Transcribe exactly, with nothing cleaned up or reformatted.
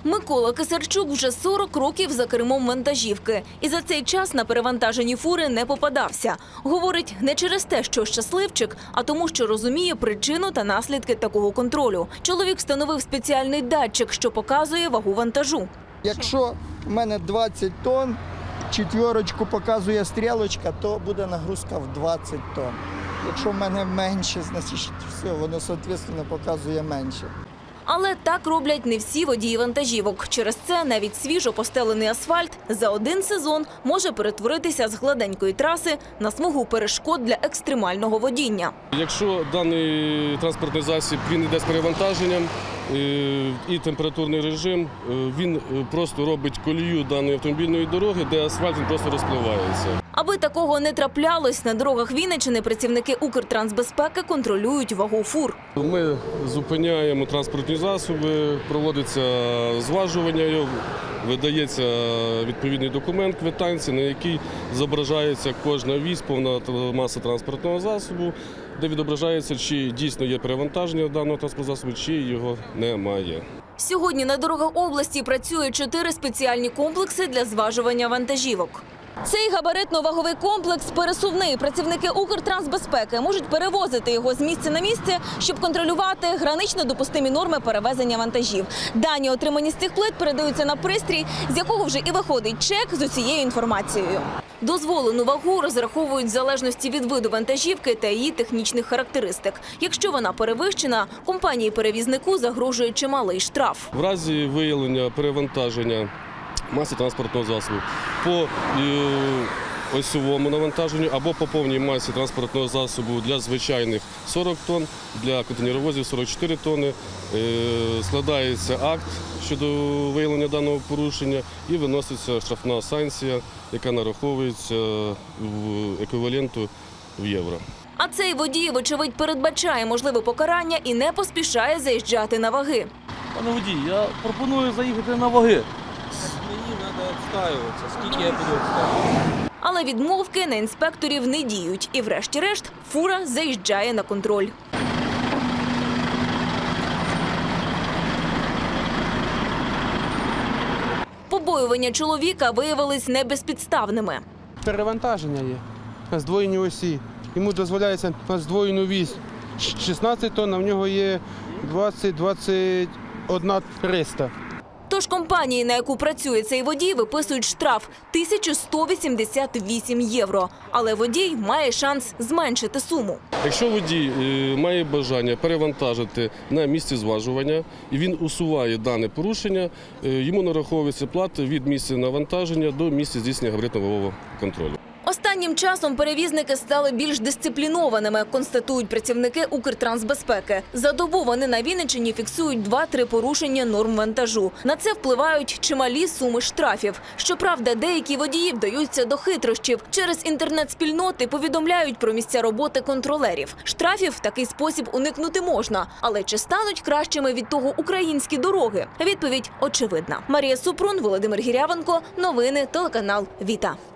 Микола Кисарчук вже сорок років за кермом вантажівки. І за цей час на перевантажені фури не попадався. Говорить, не через те, що щасливчик, а тому, що розуміє причину та наслідки такого контролю. Чоловік встановив спеціальний датчик, що показує вагу вантажу. Якщо в мене двадцять тонн, четвірочку показує стрілочка, то буде нагрузка в двадцять тонн. Якщо в мене менше, значить все, воно, відповідно, показує менше. Але так роблять не всі водії вантажівок. Через це навіть свіжо постелений асфальт за один сезон може перетворитися з гладенької траси на смугу перешкод для екстремального водіння. Якщо даний транспортний засіб він йде з перевантаженням і температурний режим, він просто робить колію даної автомобільної дороги, де асфальт він просто розпливається. Аби такого не траплялось, на дорогах Вінниччини працівники Укртрансбезпеки контролюють вагу фур. Ми зупиняємо транспортні засоби, проводиться зважування, видається відповідний документ, квитанція, на якій зображається кожна вісь, повна маса транспортного засобу, де відображається, чи дійсно є перевантаження даного транспортного засобу, чи його немає. Сьогодні на дорогах області працює чотири спеціальні комплекси для зважування вантажівок. Цей габаритно-ваговий комплекс пересувний. Працівники Укртрансбезпеки можуть перевозити його з місця на місце, щоб контролювати гранично допустимі норми перевезення вантажів. Дані, отримані з цих плит, передаються на пристрій, з якого вже і виходить чек з усією інформацією. Дозволену вагу розраховують в залежності від виду вантажівки та її технічних характеристик. Якщо вона перевищена, компанії-перевізнику загрожує чималий штраф. В разі виявлення перевантаження маси транспортного засобу по осьовому навантаженню або по повній масі транспортного засобу для звичайних сорок тонн, для контейнеровозів сорок чотири тонни, складається акт щодо виявлення даного порушення і виноситься штрафна санкція, яка нараховується в еквіваленту в євро. А цей водій, вочевидь, передбачає можливе покарання і не поспішає заїжджати на ваги. Пане водій, я пропоную заїхати на ваги. Мені треба відстаюватися, скільки я буду відстаюватися. Але відмовки на інспекторів не діють. І врешті-решт фура заїжджає на контроль. Побоювання чоловіка виявились не безпідставними. Перевантаження є на здвоєній осі. Йому дозволяється на здвоєну вісь шістнадцять тонн, а в нього є двадцять - двадцять одна триста. Тож компанії, на яку працює цей водій, виписують штраф – тисячу сто вісімдесят вісім євро. Але водій має шанс зменшити суму. Якщо водій має бажання перевантажити на місці зважування і він усуває дане порушення, йому нараховується плата від місця навантаження до місця здійснення габаритно-вагового контролю. Останнім часом перевізники стали більш дисциплінованими, констатують працівники Укртрансбезпеки. За добу вони на Вінниччині фіксують два-три порушення норм вантажу. На це впливають чималі суми штрафів. Щоправда, деякі водії вдаються до хитрощів. Через інтернет-спільноти повідомляють про місця роботи контролерів. Штрафів в такий спосіб уникнути можна. Але чи стануть кращими від того українські дороги? Відповідь очевидна. Марія Супрун, Володимир Гірявенко. Новини телеканал Віта.